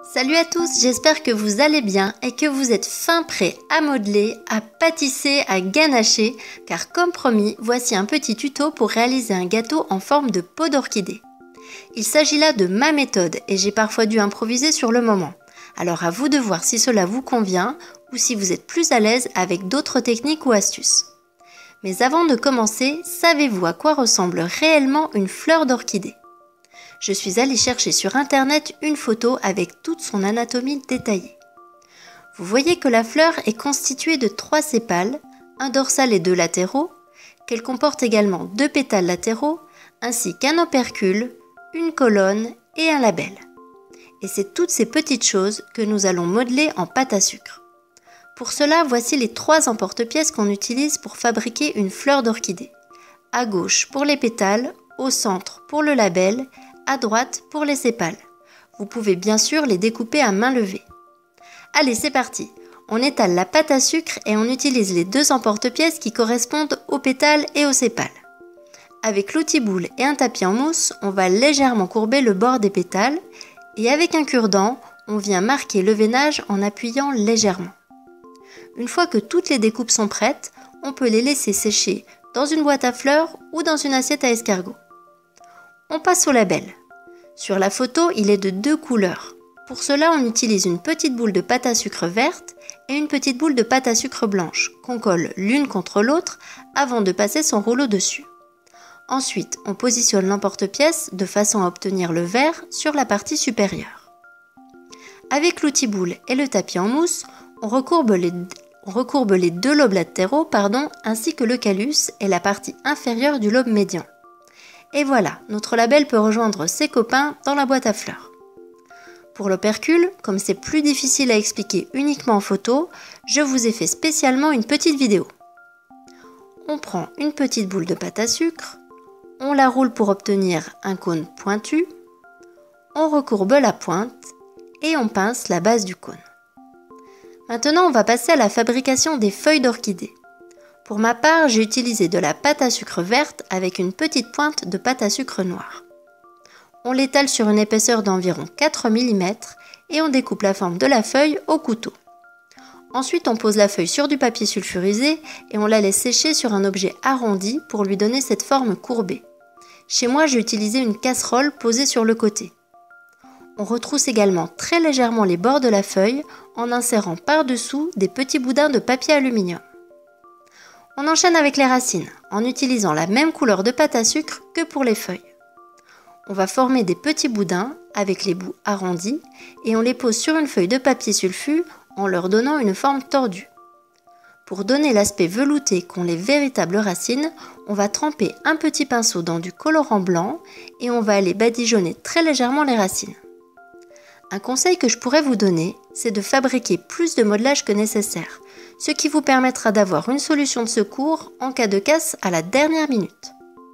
Salut à tous, j'espère que vous allez bien et que vous êtes fin prêts à modeler, à pâtisser, à ganacher, car comme promis, voici un petit tuto pour réaliser un gâteau en forme de pot d'orchidée. Il s'agit là de ma méthode et j'ai parfois dû improviser sur le moment. Alors à vous de voir si cela vous convient ou si vous êtes plus à l'aise avec d'autres techniques ou astuces. Mais avant de commencer, savez-vous à quoi ressemble réellement une fleur d'orchidée ? Je suis allée chercher sur internet une photo avec toute son anatomie détaillée. Vous voyez que la fleur est constituée de 3 sépales, un dorsal et 2 latéraux, qu'elle comporte également 2 pétales latéraux, ainsi qu'un opercule, une colonne et un labelle. Et c'est toutes ces petites choses que nous allons modeler en pâte à sucre. Pour cela, voici les 3 emporte-pièces qu'on utilise pour fabriquer une fleur d'orchidée. À gauche pour les pétales, au centre pour le labelle, à droite pour les sépales. Vous pouvez bien sûr les découper à main levée. Allez, c'est parti. On étale la pâte à sucre et on utilise les 2 emporte-pièces qui correspondent aux pétales et aux sépales. Avec l'outil-boule et un tapis en mousse, on va légèrement courber le bord des pétales et avec un cure-dent, on vient marquer le veinage en appuyant légèrement. Une fois que toutes les découpes sont prêtes, on peut les laisser sécher dans une boîte à fleurs ou dans une assiette à escargot. On passe au labelle. Sur la photo, il est de 2 couleurs. Pour cela, on utilise une petite boule de pâte à sucre verte et une petite boule de pâte à sucre blanche qu'on colle l'une contre l'autre avant de passer son rouleau dessus. Ensuite, on positionne l'emporte-pièce de façon à obtenir le vert sur la partie supérieure. Avec l'outil-boule et le tapis en mousse, on recourbe les 2 lobes latéraux ainsi que le callus et la partie inférieure du lobe médian. Et voilà, notre labelle peut rejoindre ses copains dans la boîte à fleurs. Pour l'opercule, comme c'est plus difficile à expliquer uniquement en photo, je vous ai fait spécialement une petite vidéo. On prend une petite boule de pâte à sucre, on la roule pour obtenir un cône pointu, on recourbe la pointe et on pince la base du cône. Maintenant, on va passer à la fabrication des feuilles d'orchidée. Pour ma part, j'ai utilisé de la pâte à sucre verte avec une petite pointe de pâte à sucre noire. On l'étale sur une épaisseur d'environ 4 mm et on découpe la forme de la feuille au couteau. Ensuite, on pose la feuille sur du papier sulfurisé et on la laisse sécher sur un objet arrondi pour lui donner cette forme courbée. Chez moi, j'ai utilisé une casserole posée sur le côté. On retrousse également très légèrement les bords de la feuille en insérant par-dessous des petits boudins de papier aluminium. On enchaîne avec les racines, en utilisant la même couleur de pâte à sucre que pour les feuilles. On va former des petits boudins avec les bouts arrondis et on les pose sur une feuille de papier sulfu en leur donnant une forme tordue. Pour donner l'aspect velouté qu'ont les véritables racines, on va tremper un petit pinceau dans du colorant blanc et on va aller badigeonner très légèrement les racines. Un conseil que je pourrais vous donner, c'est de fabriquer plus de modelage que nécessaire, ce qui vous permettra d'avoir une solution de secours en cas de casse à la dernière minute.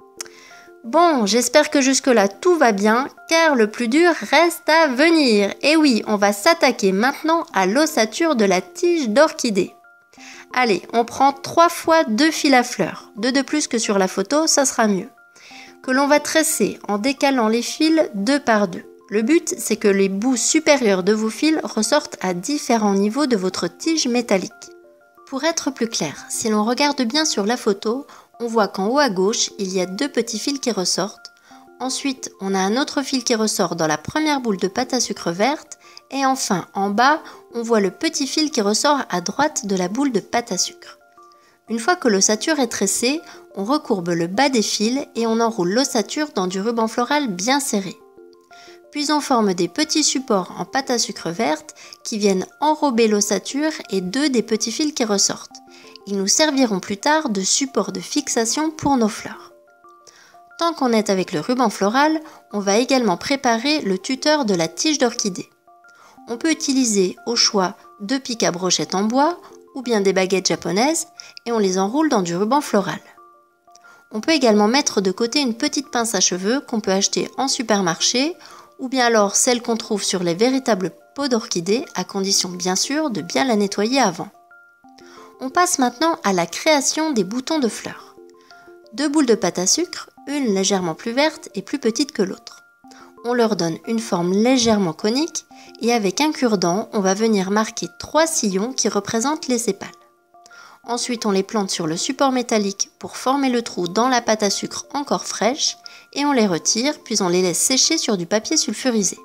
Bon, j'espère que jusque-là tout va bien, car le plus dur reste à venir. Et oui, on va s'attaquer maintenant à l'ossature de la tige d'orchidée. Allez, on prend 3 fois 2 fils à fleurs, 2 de plus que sur la photo, ça sera mieux. Que l'on va tresser en décalant les fils 2 par 2. Le but, c'est que les bouts supérieurs de vos fils ressortent à différents niveaux de votre tige métallique. Pour être plus clair, si l'on regarde bien sur la photo, on voit qu'en haut à gauche, il y a 2 petits fils qui ressortent. Ensuite, on a un autre fil qui ressort dans la première boule de pâte à sucre verte. Et enfin, en bas, on voit le petit fil qui ressort à droite de la boule de pâte à sucre. Une fois que l'ossature est tressée, on recourbe le bas des fils et on enroule l'ossature dans du ruban floral bien serré. Puis on forme des petits supports en pâte à sucre verte qui viennent enrober l'ossature et 2 des petits fils qui ressortent. Ils nous serviront plus tard de support de fixation pour nos fleurs. Tant qu'on est avec le ruban floral, on va également préparer le tuteur de la tige d'orchidée. On peut utiliser au choix 2 pics à brochettes en bois ou bien des baguettes japonaises et on les enroule dans du ruban floral. On peut également mettre de côté une petite pince à cheveux qu'on peut acheter en supermarché ou bien alors celle qu'on trouve sur les véritables pots d'orchidées, à condition bien sûr de bien la nettoyer avant. On passe maintenant à la création des boutons de fleurs. 2 boules de pâte à sucre, une légèrement plus verte et plus petite que l'autre. On leur donne une forme légèrement conique et avec un cure-dent, on va venir marquer 3 sillons qui représentent les sépales. Ensuite, on les plante sur le support métallique pour former le trou dans la pâte à sucre encore fraîche et on les retire, puis on les laisse sécher sur du papier sulfurisé.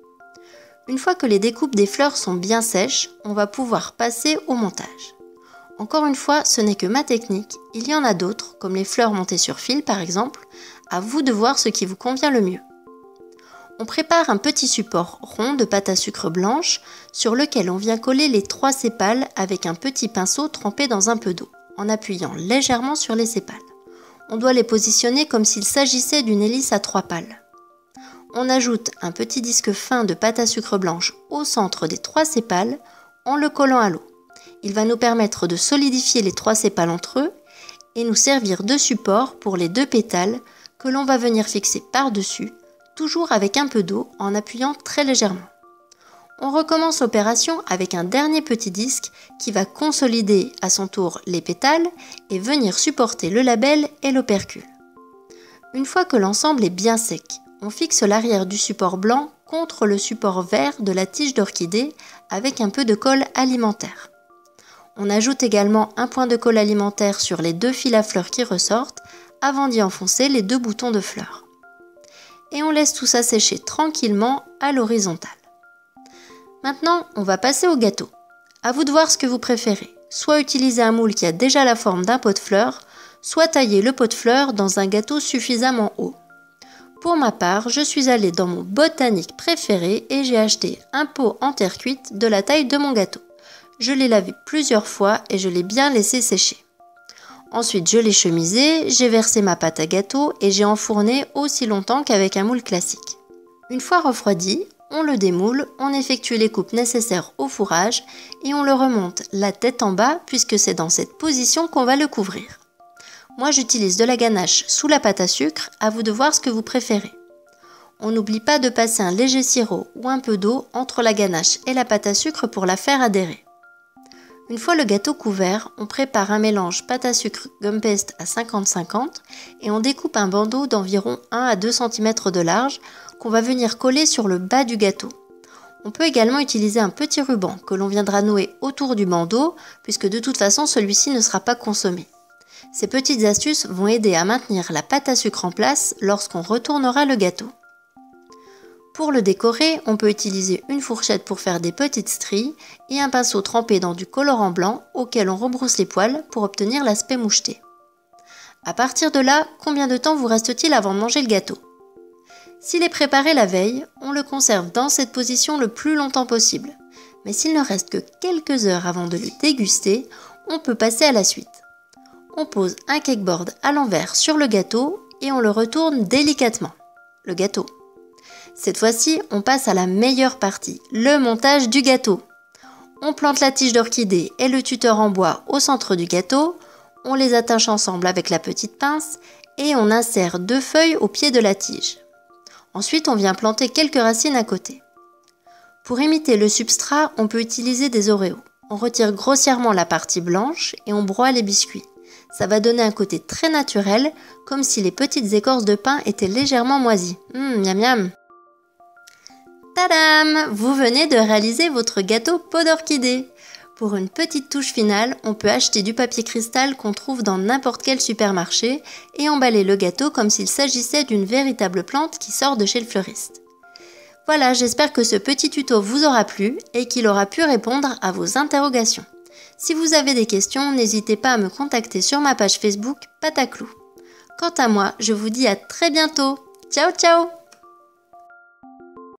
Une fois que les découpes des fleurs sont bien sèches, on va pouvoir passer au montage. Encore une fois, ce n'est que ma technique, il y en a d'autres, comme les fleurs montées sur fil par exemple, à vous de voir ce qui vous convient le mieux. On prépare un petit support rond de pâte à sucre blanche sur lequel on vient coller les 3 sépales avec un petit pinceau trempé dans un peu d'eau, en appuyant légèrement sur les sépales. On doit les positionner comme s'il s'agissait d'une hélice à 3 pales. On ajoute un petit disque fin de pâte à sucre blanche au centre des 3 sépales en le collant à l'eau. Il va nous permettre de solidifier les 3 sépales entre eux et nous servir de support pour les 2 pétales que l'on va venir fixer par-dessus, toujours avec un peu d'eau en appuyant très légèrement. On recommence l'opération avec un dernier petit disque qui va consolider à son tour les pétales et venir supporter le labelle et l'opercule. Une fois que l'ensemble est bien sec, on fixe l'arrière du support blanc contre le support vert de la tige d'orchidée avec un peu de colle alimentaire. On ajoute également un point de colle alimentaire sur les 2 fils à fleurs qui ressortent avant d'y enfoncer les 2 boutons de fleurs. Et on laisse tout ça sécher tranquillement à l'horizontale. Maintenant, on va passer au gâteau. À vous de voir ce que vous préférez. Soit utiliser un moule qui a déjà la forme d'un pot de fleurs, soit tailler le pot de fleurs dans un gâteau suffisamment haut. Pour ma part, je suis allée dans mon botanique préféré et j'ai acheté un pot en terre cuite de la taille de mon gâteau. Je l'ai lavé plusieurs fois et je l'ai bien laissé sécher. Ensuite, je l'ai chemisé, j'ai versé ma pâte à gâteau et j'ai enfourné aussi longtemps qu'avec un moule classique. Une fois refroidi, on le démoule, on effectue les coupes nécessaires au fourrage et on le remonte la tête en bas puisque c'est dans cette position qu'on va le couvrir. Moi, j'utilise de la ganache sous la pâte à sucre, à vous de voir ce que vous préférez. On n'oublie pas de passer un léger sirop ou un peu d'eau entre la ganache et la pâte à sucre pour la faire adhérer. Une fois le gâteau couvert, on prépare un mélange pâte à sucre gum paste à 50-50 et on découpe un bandeau d'environ 1 à 2 cm de large qu'on va venir coller sur le bas du gâteau. On peut également utiliser un petit ruban que l'on viendra nouer autour du bandeau puisque de toute façon celui-ci ne sera pas consommé. Ces petites astuces vont aider à maintenir la pâte à sucre en place lorsqu'on retournera le gâteau. Pour le décorer, on peut utiliser une fourchette pour faire des petites stries et un pinceau trempé dans du colorant blanc auquel on rebrousse les poils pour obtenir l'aspect moucheté. À partir de là, combien de temps vous reste-t-il avant de manger le gâteau? S'il est préparé la veille, on le conserve dans cette position le plus longtemps possible. Mais s'il ne reste que quelques heures avant de le déguster, on peut passer à la suite. On pose un cakeboard à l'envers sur le gâteau et on le retourne délicatement. Le gâteau. Cette fois-ci, on passe à la meilleure partie, le montage du gâteau. On plante la tige d'orchidée et le tuteur en bois au centre du gâteau, on les attache ensemble avec la petite pince et on insère 2 feuilles au pied de la tige. Ensuite, on vient planter quelques racines à côté. Pour imiter le substrat, on peut utiliser des Oreos. On retire grossièrement la partie blanche et on broie les biscuits. Ça va donner un côté très naturel, comme si les petites écorces de pain étaient légèrement moisies. Miam miam. Tadam! Vous venez de réaliser votre gâteau pot d'orchidée. Pour une petite touche finale, on peut acheter du papier cristal qu'on trouve dans n'importe quel supermarché et emballer le gâteau comme s'il s'agissait d'une véritable plante qui sort de chez le fleuriste. Voilà, j'espère que ce petit tuto vous aura plu et qu'il aura pu répondre à vos interrogations. Si vous avez des questions, n'hésitez pas à me contacter sur ma page Facebook Pataclou. Quant à moi, je vous dis à très bientôt. Ciao ciao!